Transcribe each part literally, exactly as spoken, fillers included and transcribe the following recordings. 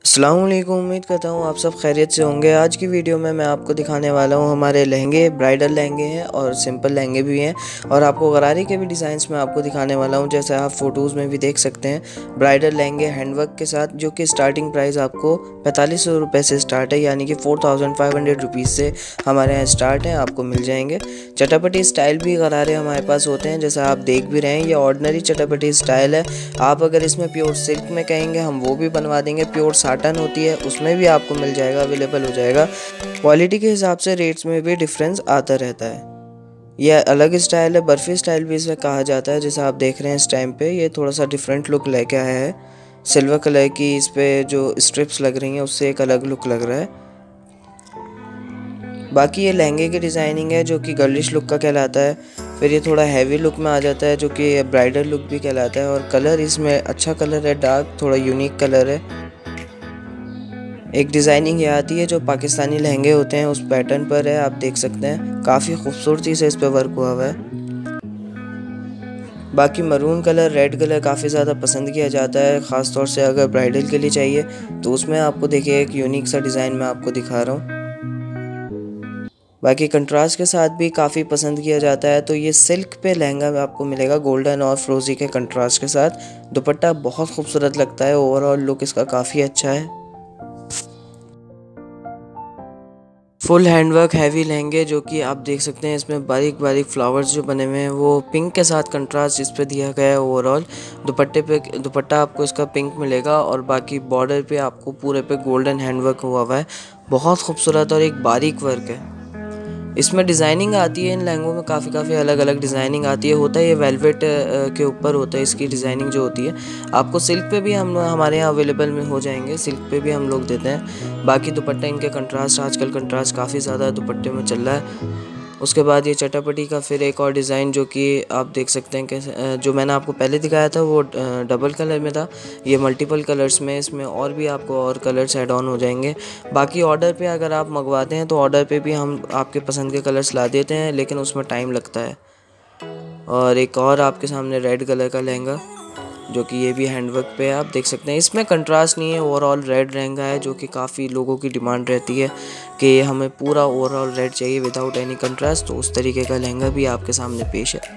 अस्सलाम वालेकुम। उम्मीद करता हूँ आप सब खैरियत से होंगे। आज की वीडियो में मैं आपको दिखाने वाला हूँ हमारे लहंगे, ब्राइडल लहंगे हैं और सिंपल लहंगे भी हैं, और आपको गरारी के भी डिज़ाइंस में आपको दिखाने वाला हूँ। जैसे आप फ़ोटोज़ में भी देख सकते हैं, ब्राइडल लहंगे हैंडवर्क के साथ, जो कि स्टार्टिंग प्राइस आपको पैंतालीस सौ रुपये से स्टार्ट है, यानी कि four thousand five hundred rupees से हमारे यहाँ स्टार्ट है, आपको मिल जाएंगे। चटापटी स्टाइल भी गरारे हमारे पास होते हैं, जैसा आप देख भी रहे हैं। ये ऑर्डिनरी चटापटी स्टाइल है। आप अगर इसमें प्योर सिल्क में कहेंगे हम वो भी बनवा देंगे, प्योर साटन होती है उसमें भी आपको मिल जाएगा, अवेलेबल हो जाएगा। क्वालिटी के हिसाब से रेट्स में भी डिफरेंस आता रहता है। यह अलग स्टाइल है, बर्फ़ी स्टाइल भी इसे कहा जाता है। जैसा आप देख रहे हैं इस टाइम पे, ये थोड़ा सा डिफरेंट लुक लेके आया है। सिल्वर कलर की इस पे जो स्ट्रिप्स लग रही हैं उससे एक अलग लुक लग रहा है। बाकी ये लहंगे की डिज़ाइनिंग है जो कि गर्लिश लुक का कहलाता है। फिर ये थोड़ा हैवी लुक में आ जाता है जो कि ब्राइडल लुक भी कहलाता है। और कलर इसमें अच्छा कलर है, डार्क थोड़ा यूनिक कलर है। एक डिज़ाइनिंग ये आती है जो पाकिस्तानी लहंगे होते हैं उस पैटर्न पर है, आप देख सकते हैं। काफ़ी खूबसूरती से इस पर वर्क हुआ हुआ है। बाकी मरून कलर, रेड कलर काफ़ी ज़्यादा पसंद किया जाता है, ख़ास तौर से अगर ब्राइडल के लिए चाहिए तो उसमें आपको देखिए एक यूनिक सा डिज़ाइन मैं आपको दिखा रहा हूँ। बाकी कंट्रास्ट के साथ भी काफ़ी पसंद किया जाता है। तो ये सिल्क पे लहंगा आपको मिलेगा गोल्डन और फ्रोजी के कंट्रास्ट के साथ। दुपट्टा बहुत खूबसूरत लगता है, ओवरऑल लुक इसका काफ़ी अच्छा है। फुल हैंडवर्क हैवी लहंगे जो कि आप देख सकते हैं, इसमें बारीक बारीक फ्लावर्स जो बने हुए हैं वो पिंक के साथ कंट्रास्ट इस पे दिया गया है। ओवरऑल दुपट्टे पे दुपट्टा आपको इसका पिंक मिलेगा, और बाकी बॉर्डर पे आपको पूरे पे गोल्डन हैंडवर्क हुआ हुआ है। बहुत खूबसूरत और एक बारीक वर्क है। इसमें डिज़ाइनिंग आती है, इन लहंगों में काफ़ी काफ़ी अलग अलग डिज़ाइनिंग आती है। होता है ये वेलवेट के ऊपर होता है इसकी डिज़ाइनिंग जो होती है। आपको सिल्क पे भी हम हमारे यहाँ अवेलेबल में हो जाएंगे, सिल्क पे भी हम लोग देते हैं। बाकी दुपट्टा इनके कंट्रास्ट, आजकल कंट्रास्ट काफ़ी ज़्यादा दुपट्टे में चल रहा है। उसके बाद ये चटापटी का फिर एक और डिज़ाइन जो कि आप देख सकते हैं कैसे, जो मैंने आपको पहले दिखाया था वो डबल कलर में था, ये मल्टीपल कलर्स में, इसमें और भी आपको और कलर्स ऐड ऑन हो जाएंगे। बाकी ऑर्डर पे अगर आप मंगवाते हैं तो ऑर्डर पे भी हम आपके पसंद के कलर्स ला देते हैं, लेकिन उसमें टाइम लगता है। और एक और आपके सामने रेड कलर का लहंगा जो कि ये भी हैंडवर्क पे है, आप देख सकते हैं। इसमें कंट्रास्ट नहीं है, ओवरऑल रेड लहंगा है, जो कि काफ़ी लोगों की डिमांड रहती है कि हमें पूरा ओवरऑल रेड चाहिए विदाउट एनी कंट्रास्ट। तो उस तरीके का लहंगा भी आपके सामने पेश है।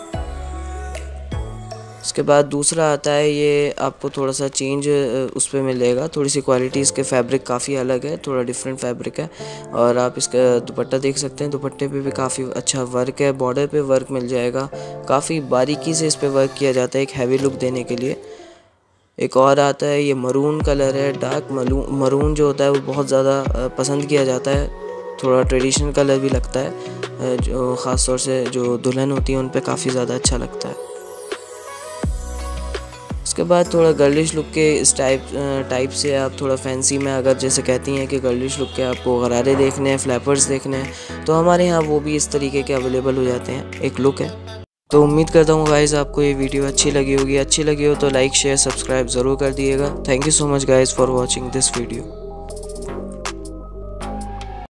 उसके बाद दूसरा आता है, ये आपको थोड़ा सा चेंज उस पर मिलेगा, थोड़ी सी क्वालिटी इसके फैब्रिक काफ़ी अलग है, थोड़ा डिफरेंट फैब्रिक है। और आप इसका दुपट्टा देख सकते हैं, दुपट्टे पे भी काफ़ी अच्छा वर्क है, बॉर्डर पे वर्क मिल जाएगा, काफ़ी बारीकी से इस पे वर्क किया जाता है एक हैवी लुक देने के लिए। एक और आता है, ये मरून कलर है, डार्क मरून जो होता है वो बहुत ज़्यादा पसंद किया जाता है, थोड़ा ट्रेडिशनल कलर भी लगता है, जो ख़ास तौर से जो दुल्हन होती है उन पर काफ़ी ज़्यादा अच्छा लगता है। उसके बाद थोड़ा गर्लिश लुक के इस टाइप टाइप से आप थोड़ा फैंसी में, अगर जैसे कहती हैं कि गर्लिश लुक के आपको गरारे देखने हैं, फ्लैपर्स देखने हैं, तो हमारे यहाँ वो भी इस तरीके के अवेलेबल हो जाते हैं, एक लुक है। तो उम्मीद करता हूँ गाइज़ आपको ये वीडियो अच्छी लगी होगी। अच्छी लगी हो तो लाइक शेयर सब्सक्राइब ज़रूर कर दिएगा। Thank you so much guys for watching this video.